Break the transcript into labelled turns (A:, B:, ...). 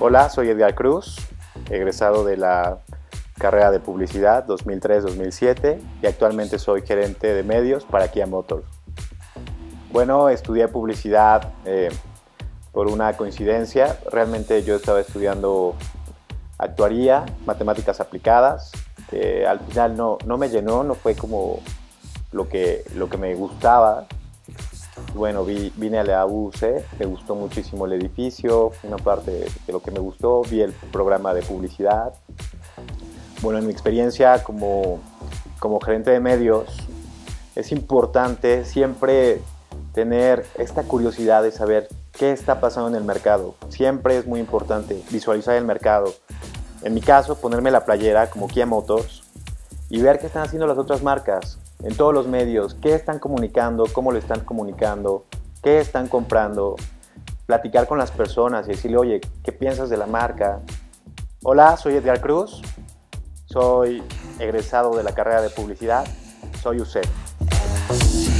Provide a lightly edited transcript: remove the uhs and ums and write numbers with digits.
A: Hola, soy Edgar Cruz, egresado de la carrera de publicidad 2003-2007 y actualmente soy gerente de medios para Kia Motors. Bueno, estudié publicidad por una coincidencia. Realmente yo estaba estudiando actuaría, matemáticas aplicadas, que al final no me llenó, no fue como lo que me gustaba. Bueno, vine a la UC, me gustó muchísimo el edificio, una parte de lo que me gustó, vi el programa de publicidad. Bueno, en mi experiencia como gerente de medios, es importante siempre tener esta curiosidad de saber qué está pasando en el mercado. Siempre es muy importante visualizar el mercado. En mi caso, ponerme la playera como Kia Motors y ver qué están haciendo las otras marcas en todos los medios, qué están comunicando, cómo lo están comunicando, qué están comprando, platicar con las personas y decirle, oye, ¿qué piensas de la marca? Hola, soy Edgar Cruz, soy egresado de la carrera de publicidad, soy UC.